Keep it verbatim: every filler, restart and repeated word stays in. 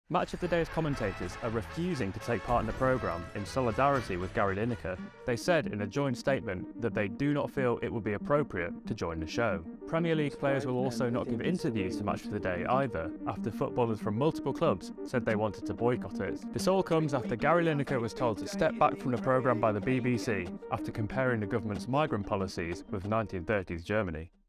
Match of the Day's commentators are refusing to take part in the programme in solidarity with Gary Lineker. They said in a joint statement that they do not feel it would be appropriate to join the show. Premier League players will also not give interviews to Match of the Day either, after footballers from multiple clubs said they wanted to boycott it. This all comes after Gary Lineker was told to step back from the programme by the B B C after comparing the government's migrant policies with nineteen thirties Germany.